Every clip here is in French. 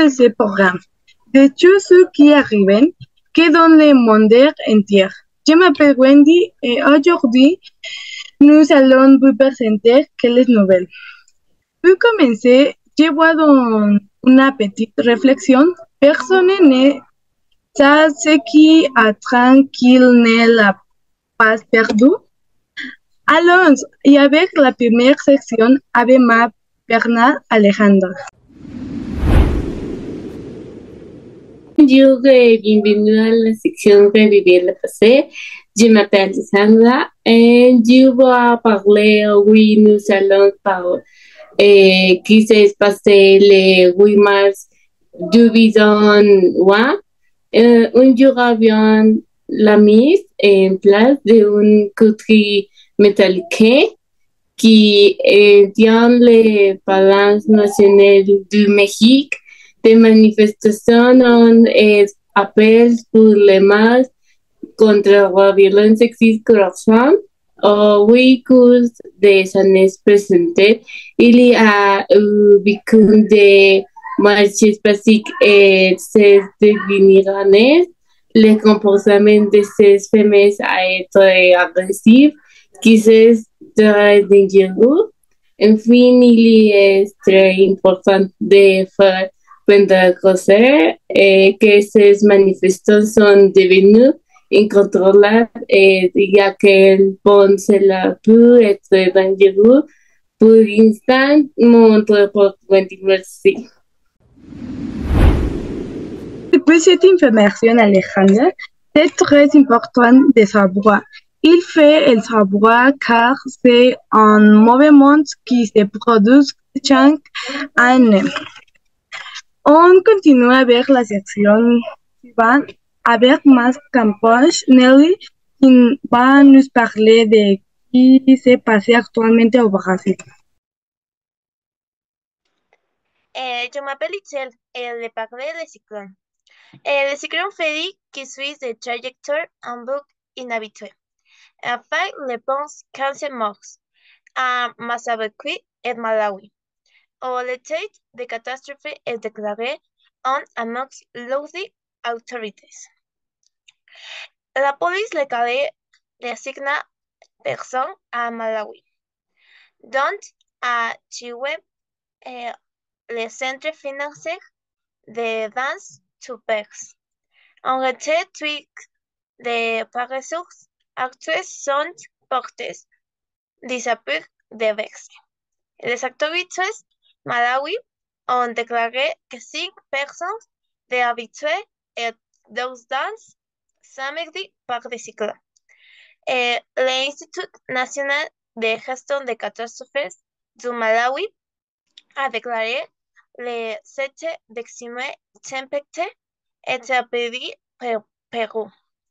de ce programme. De tous ceux qui arrivent, que dans le monde entier. Je m'appelle Wendy et aujourd'hui, nous allons vous présenter quelques nouvelles. Pour commencer, je vois dans une petite réflexion. Personne ne sait ce qui a tranquille ne l'a pas perdu. Allons, y avec la première section avec ma Bernard Alejandra. Bonjour et bienvenue à la section Revivir le passé. Je m'appelle Sandra et je vais parler, oui, nous allons parler qui s'est passé le 8 mars 2001. Un jour avant la mise en place d'une couterie métallique qui tient les balances nationales du Mexique. Des manifestations ont appels pour les masses contre la violence sexiste croissante. Au 8 cours des années présentes, il y a eu beaucoup de marches pacifiques et se deviniront. Le comportement de ces femmes a été agressif, qui c'est très dangereux. Enfin, il est très important de faire prendre que ces manifestations sont devenues incontrôlables et ya que cela peut être dangereux. Pour l'instant, mon rapport merci. Depuis cette information, Alejandra, c'est très important de savoir. Il fait le savoir car c'est un mouvement qui se produit chaque année. On continue avec la section suivante avec Mas Campos. Nelly qui va nous parler de ce qui s'est passé actuellement au Brésil. Je m'appelle Itzel et je parler de cyclone. Le cyclone Freddy qui suit des trajectoires en boucle inhabituelle. Fait les ponts 15 morts à Massabaqui et Malawi. L'état de catastrophe est déclaré en amongst local authorities. La police locale designa personnes à Malawi, dont à Chiwe le centre financier de Dance to Pegs. En retrait, tweet de paresseux actuels sont portés disapur de Vex. Les autorités Malawi ont déclaré que 5 personnes de habituées et 2 danses samedi par des cyclones. L'Institut national de gestion des catastrophes du Malawi a déclaré le 7 décimé tempête était appelé Pérou.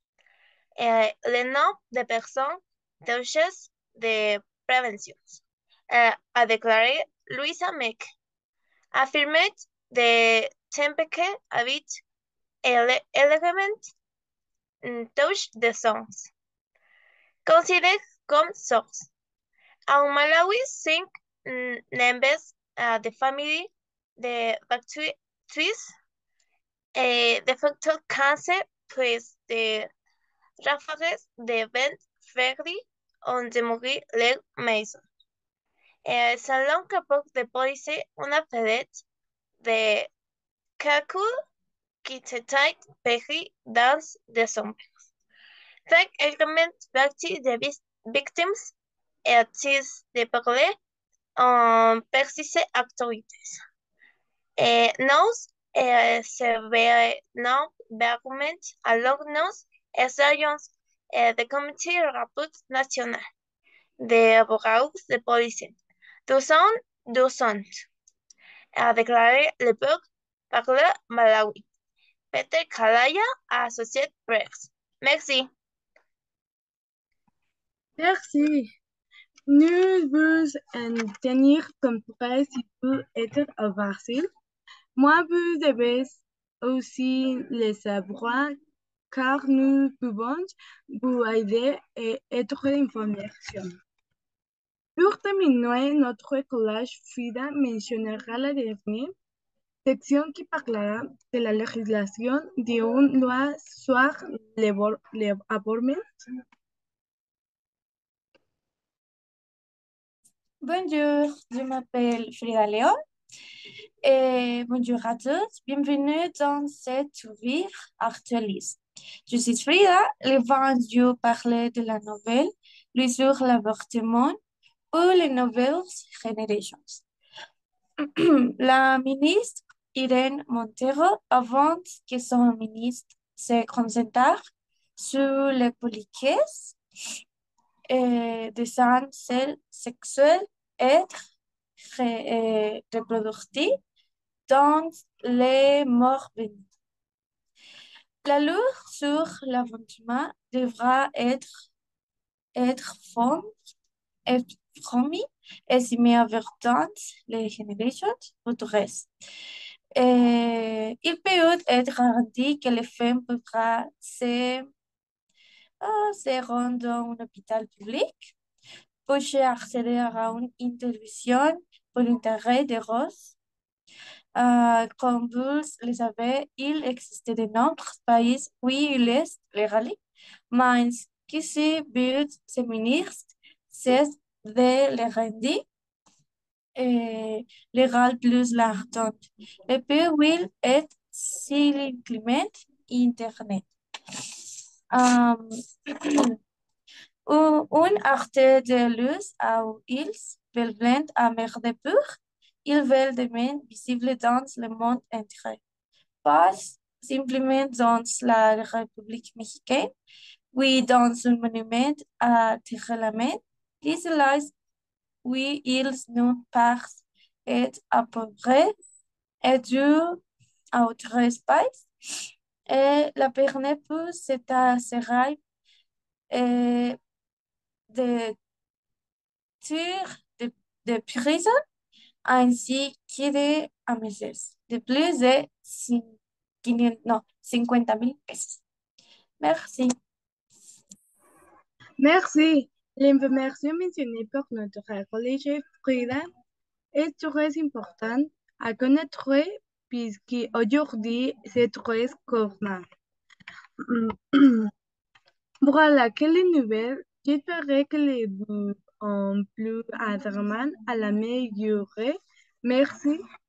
Le nombre de personnes touchées de prévention a déclaré Louisa Meck. Affirmé de tempête habite l'élément touche de sons. Considéré comme source. En Malawi, 5 membres de famille de bactéries de facto cancer pues de ráfagas de vent freddy ont démoli leur maison. Selon capot de police, una vedette de calcul qui s'était péri dans des sombres. 5 éléments partis des victimes et 6 de parler en persisté autorités. Nous non vergament alors nous essayons de comité rapport national de abogados de police. 200 a déclaré le bloc par le Malawi. Peter Kalaya, Associate Press. Merci. Merci. Nous vous en tenir compris si vous êtes au Brésil. Moi, vous devez aussi le savoir car nous pouvons vous aider et être information. Pour terminer notre collage, Frida mentionnera la dernière Sección qui parlera de la législation d'une loi sur l'avortement. Bonjour, je m'appelle Frida Léon et bonjour à tous. Bienvenue dans cette revue actualiste. Je suis Frida. Le 20 je parler de la nouvelle Le sur l'avortement pour les nouvelles générations. La ministre Irene Montero, avant que son ministre se concentre sur les politiques de santé sexuelle et reproductive dans les morts bénis. La loi sur l'avortement devra être promis et soumise à dans les générations futures. Il peut être garanti que les femmes pourront se rendre dans un hôpital public pour accéder à une intervention pour l'intérêt des roses. Comme vous le savez, il existe de nombreux pays où il est légal, mais qui si but ce ministre, c'est de le rendre légal plus l'argent. Le pays où est simplement Internet. Um, un acte de luz où ils veulent amener de pur, ils veulent devenir visibles dans le monde entier. Pas simplement dans la République mexicaine, oui, dans un monument à Terre-la-Mer, oui, ils nous passent et à peu près et dû à autre espace. Et la permet pour cet assérail de tirs de prison ainsi que de amenazas de plus de 50,000 pesos. Merci. Merci. L'information mentionnée par notre collègue Frida est très importante à connaître puisqu'aujourd'hui c'est très courant. Voilà, quelle nouvelle. J'espère que les vous ont plu à à la meilleure. Merci.